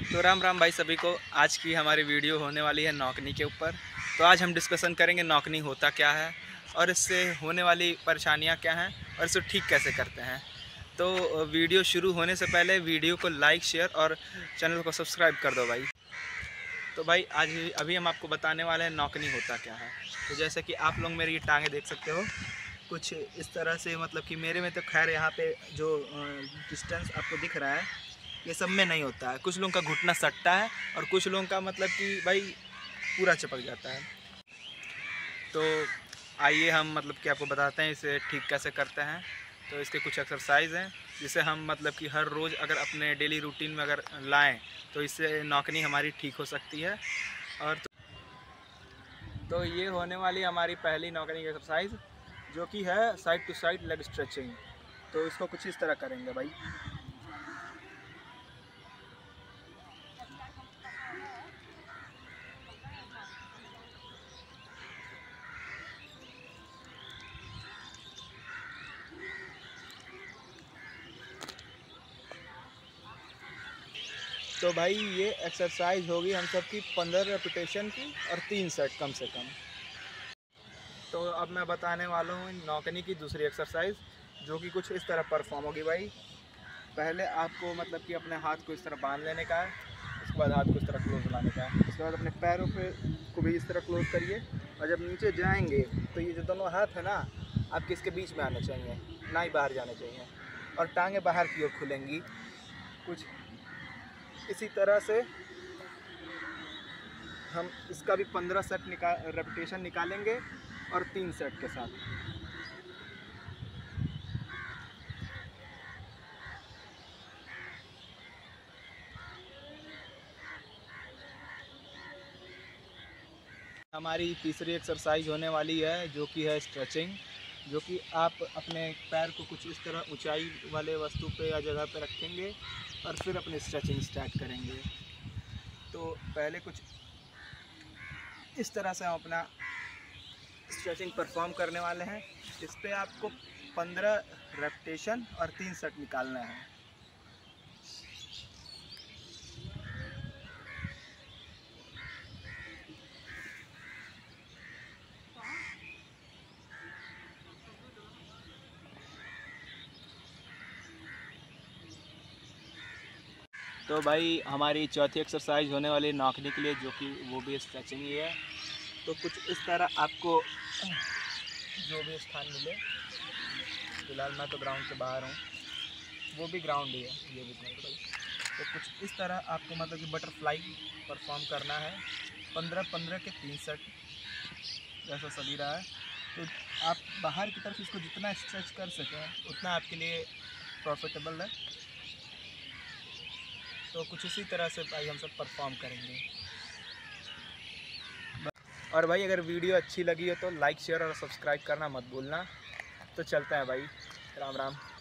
तो राम राम भाई सभी को। आज की हमारी वीडियो होने वाली है नौकनी के ऊपर। तो आज हम डिस्कशन करेंगे नौकनी होता क्या है और इससे होने वाली परेशानियां क्या हैं और इसको ठीक कैसे करते हैं। तो वीडियो शुरू होने से पहले वीडियो को लाइक शेयर और चैनल को सब्सक्राइब कर दो भाई। तो भाई आज अभी हम आपको बताने वाले हैं नौकनी होता क्या है। तो जैसे कि आप लोग मेरी ये टांगें देख सकते हो कुछ इस तरह से, मतलब कि मेरे में तो खैर यहाँ पे जो डिस्टेंस आपको दिख रहा है ये सब में नहीं होता है। कुछ लोगों का घुटना सटता है और कुछ लोगों का मतलब कि भाई पूरा चिपक जाता है। तो आइए हम मतलब कि आपको बताते हैं इसे ठीक कैसे करते हैं। तो इसके कुछ एक्सरसाइज हैं जिसे हम मतलब कि हर रोज़ अगर अपने डेली रूटीन में अगर लाएं तो इससे नौकनी हमारी ठीक हो सकती है। और तो ये होने वाली हमारी पहली नौकनी की एक्सरसाइज जो कि है side to side leg stretching. तो इसको कुछ इस तरह करेंगे भाई। तो भाई ये एक्सरसाइज होगी हम सब की 15 रेपिटेशन की और 3 सेट कम से कम। तो अब मैं बताने वाला हूँ नौकनी की दूसरी एक्सरसाइज जो कि कुछ इस तरह परफॉर्म होगी भाई। पहले आपको मतलब कि अपने हाथ को इस तरह बांध लेने का है, उसके बाद हाथ को इस तरह क्लोज लाने का है, उसके बाद अपने पैरों पे को भी इस तरह क्लोज करिए। और जब नीचे जाएंगे तो ये जो दोनों हाथ है ना आपके इसके बीच में आने चाहिए, ना ही बाहर जाने चाहिए। और टांगें बाहर की ओर खुलेंगी। कुछ इसी तरह से हम इसका भी 15 सेट रेपिटेशन निकालेंगे और 3 सेट के साथ। हमारी तीसरी एक्सरसाइज होने वाली है जो कि है स्ट्रेचिंग, जो कि आप अपने पैर को कुछ इस तरह ऊंचाई वाले वस्तु पे या जगह पे रखेंगे और फिर अपनी स्ट्रेचिंग स्टार्ट करेंगे। तो पहले कुछ इस तरह से हम अपना स्ट्रेचिंग परफॉर्म करने वाले हैं। इस पे आपको 15 रेपिटेशन और 3 सेट निकालना है। तो भाई हमारी चौथी एक्सरसाइज होने वाली नौकनी के लिए जो कि वो भी स्ट्रेचिंग ही है। तो कुछ इस तरह आपको जो भी स्थान मिले, फिलहाल मैं तो ग्राउंड के बाहर हूँ, वो भी ग्राउंड ही है, ये भी ग्राउंड भाई। तो कुछ इस तरह आपको मतलब कि बटरफ्लाई परफॉर्म करना है। 15-15 के 3 सेट जैसा सभी रहा है। तो आप बाहर की तरफ इसको जितना स्ट्रेच कर सकें उतना आपके लिए प्रॉफिटेबल है। तो कुछ इसी तरह से भाई हम सब परफॉर्म करेंगे। और भाई अगर वीडियो अच्छी लगी हो तो लाइक शेयर और सब्सक्राइब करना मत भूलना। तो चलते हैं भाई, राम राम।